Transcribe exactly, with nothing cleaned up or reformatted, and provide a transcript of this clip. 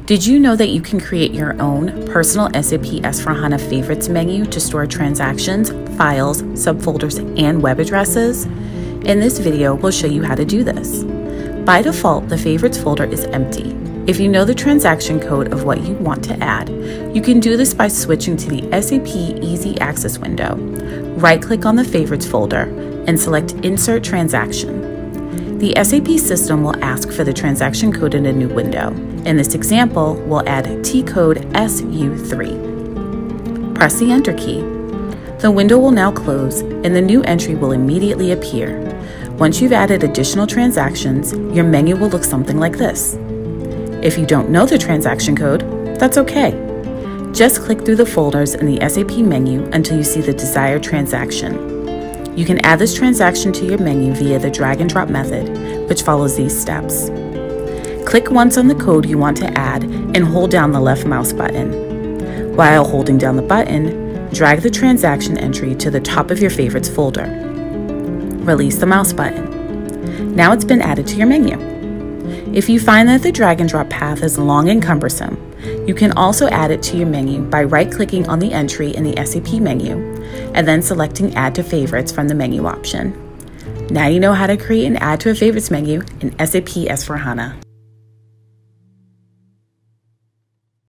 Did you know that you can create your own personal S A P S for HANA favorites menu to store transactions, files, subfolders, and web addresses? In this video, we'll show you how to do this. By default, the favorites folder is empty. If you know the transaction code of what you want to add, you can do this by switching to the S A P Easy Access window. Right-click on the favorites folder and select Insert Transaction. The S A P system will ask for the transaction code in a new window. In this example, we'll add T code S U three. Press the Enter key. The window will now close and the new entry will immediately appear. Once you've added additional transactions, your menu will look something like this. If you don't know the transaction code, that's okay. Just click through the folders in the S A P menu until you see the desired transaction. You can add this transaction to your menu via the drag and drop method, which follows these steps. Click once on the code you want to add and hold down the left mouse button. While holding down the button, drag the transaction entry to the top of your favorites folder. Release the mouse button. Now it's been added to your menu. If you find that the drag and drop path is long and cumbersome, you can also add it to your menu by right-clicking on the entry in the S A P menu and then selecting Add to Favorites from the menu option. Now you know how to create and add to a favorites menu in S A P S four HANA.